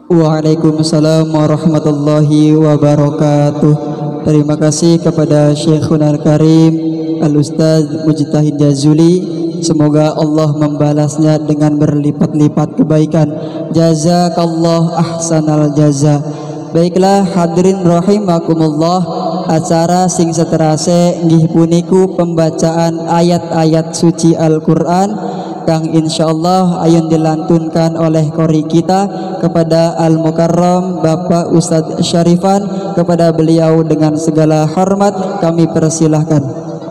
Waalaikumsalam warahmatullahi wabarakatuh. Terima kasih kepada Syekhul Karim Al-Ustaz Mujtahid Jazuli. Semoga Allah membalasnya dengan berlipat-lipat kebaikan. Jazakallah ahsanal jaza. Baiklah hadirin rahimakumullah, acara sing seterase nggih puniku pembacaan ayat-ayat suci Al-Qur'an kang insyaallah ayun dilantunkan oleh qori kita kepada Al-Mukarram Bapak Ustadz Syarifan. Kepada beliau dengan segala hormat kami persilahkan.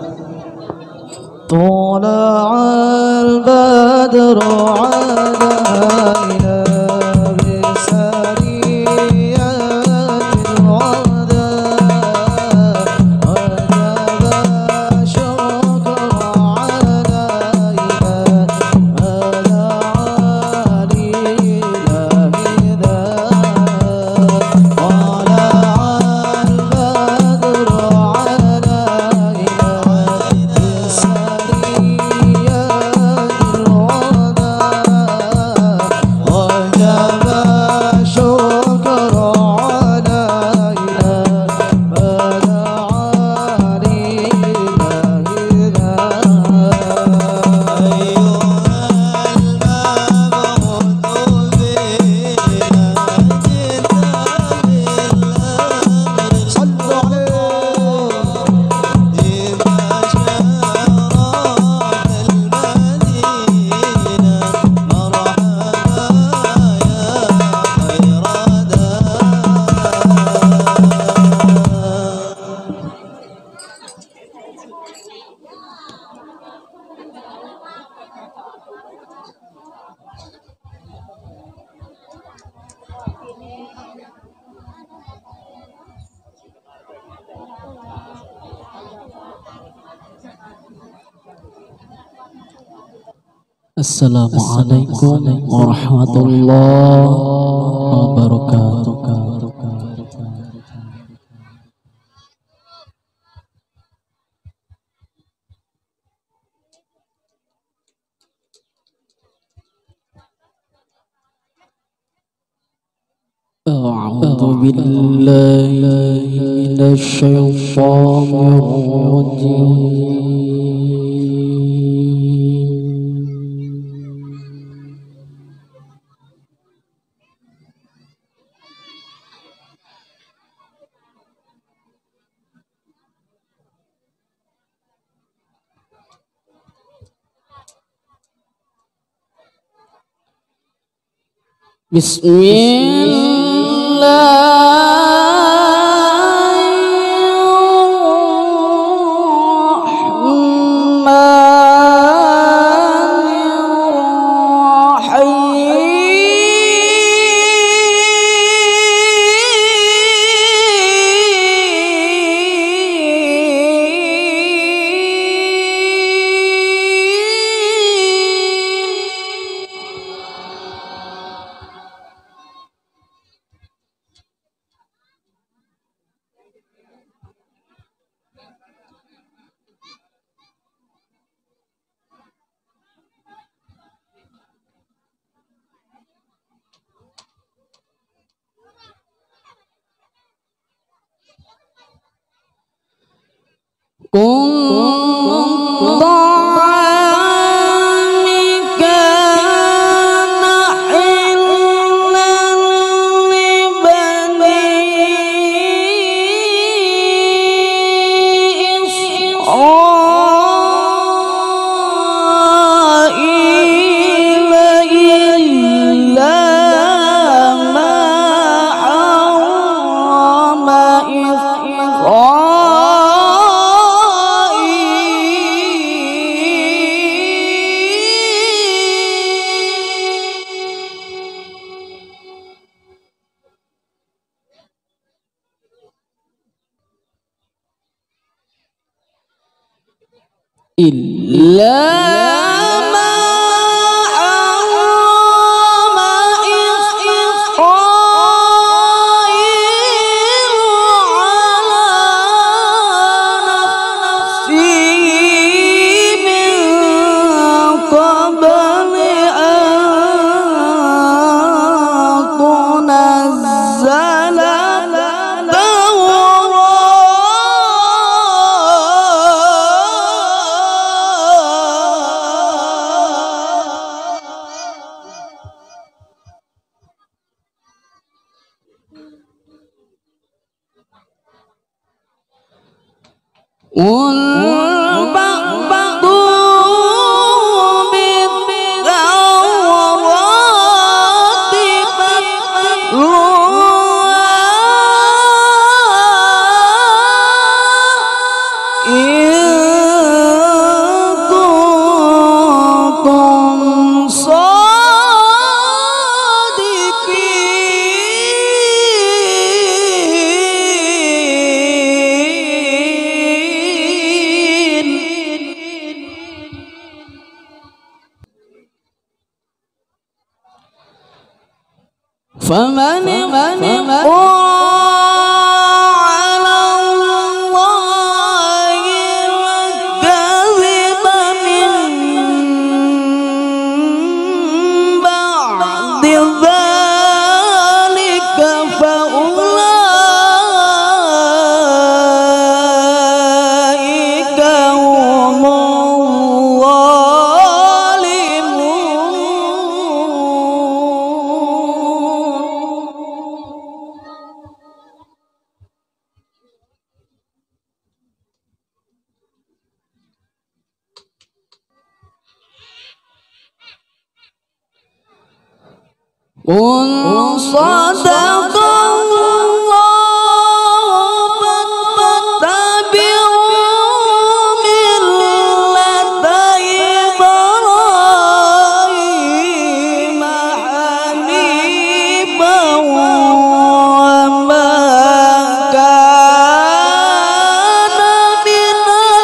Tala'al badru 'alaina Assalamualaikum warahmatullahi wabarakatuh. A'udzu billahi minasyaitonir rajim. فمن صدق الله فاتبعوا ملة إبراهيم حنيفا وما كان من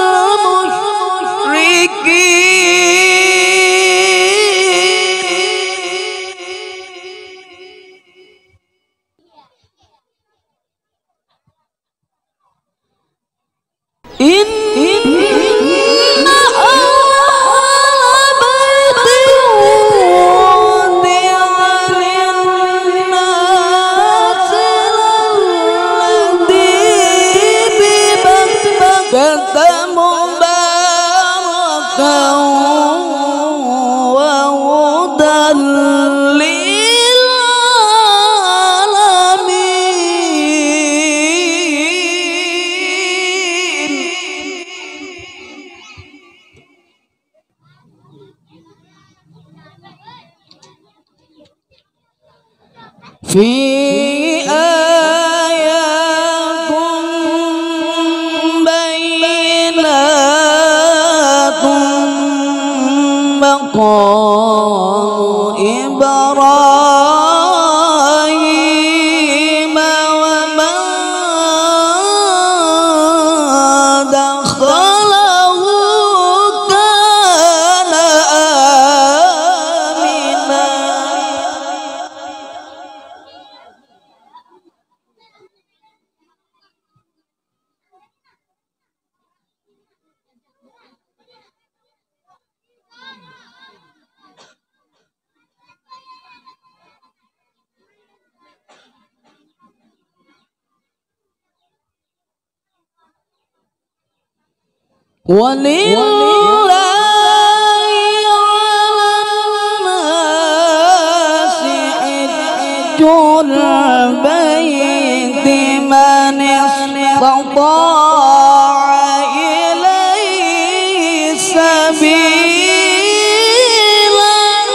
في آيات بينات مقام إبراهيم ومن دخله كان آمنا. ولله على الناس حج البيت من استطاع إليه سبيلا.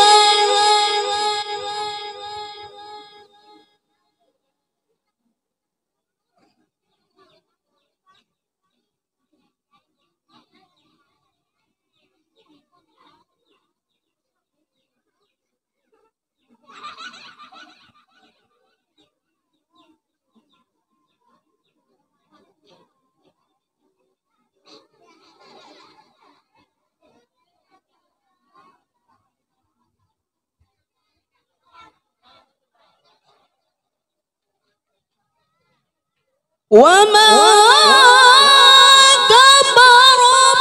وما كفر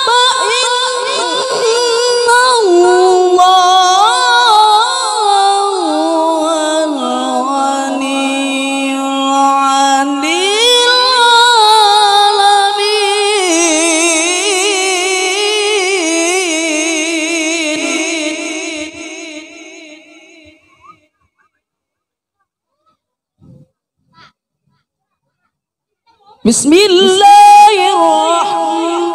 فإن الله الغني عن العالمين. بسم الله الرحمن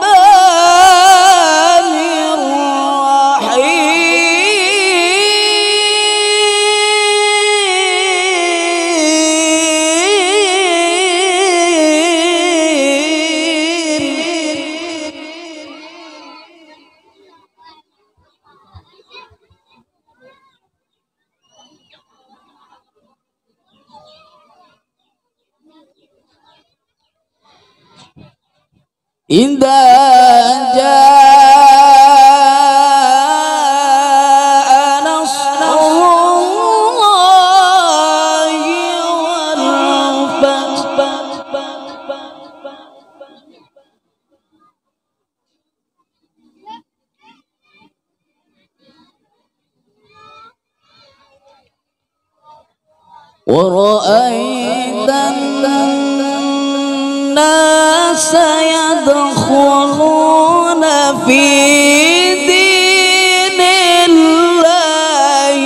idza jaa nasrullahi wal fath. ورأيت الناس يدخلون في دين الله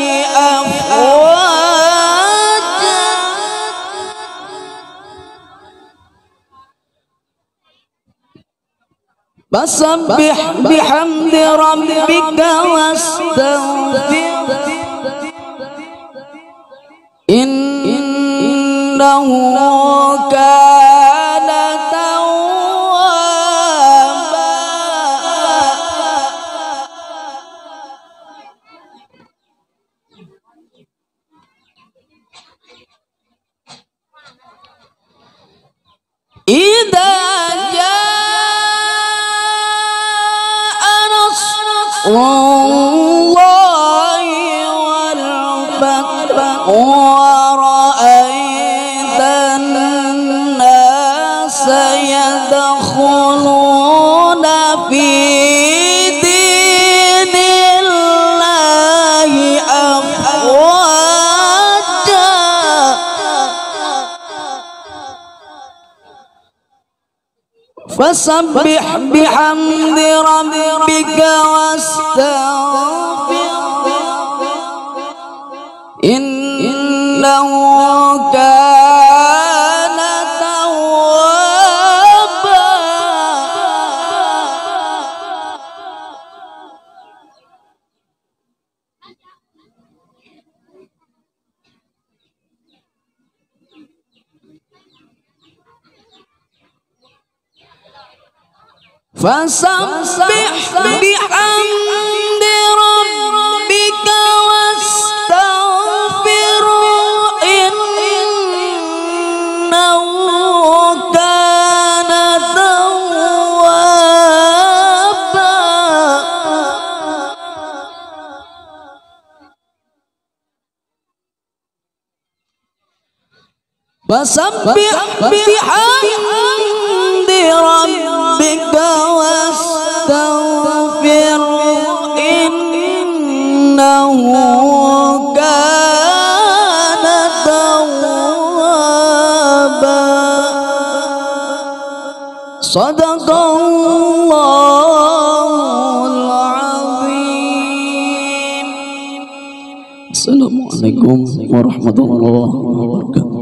أفواجا فسبح بحمد ربك واستغفره إنه كان توابا. إذا جاء نصر الله والفتح ورأيت الناس يدخلون في دين الله أفواجا فسبح بحمد ربك واستغفره إنه كان توابا. فسبح بحمد ربك واستغفره إنه كان توابا. فسبح بحمد ربك واستغفره إنه كان توابا. صدق الله العظيم. السلام عليكم ورحمة الله وبركاته.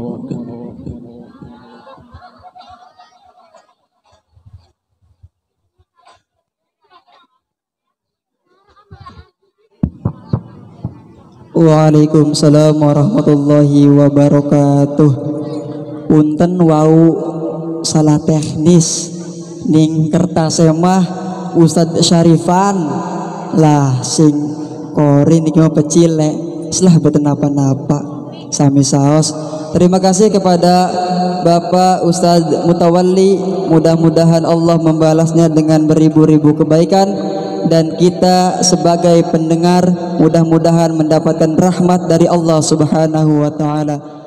Waalaikumsalam warahmatullahi wabarakatuh. Punten wau salah teknis ning kertas mah Ustadz Syarifan lah sing kori niki mah pecilek selah beten napa-napa sami saos. Terima kasih kepada Bapak Ustadz Mutawalli, mudah-mudahan Allah membalasnya dengan beribu-ribu kebaikan. Dan kita sebagai pendengar mudah-mudahan mendapatkan rahmat dari Allah Subhanahu wa ta'ala.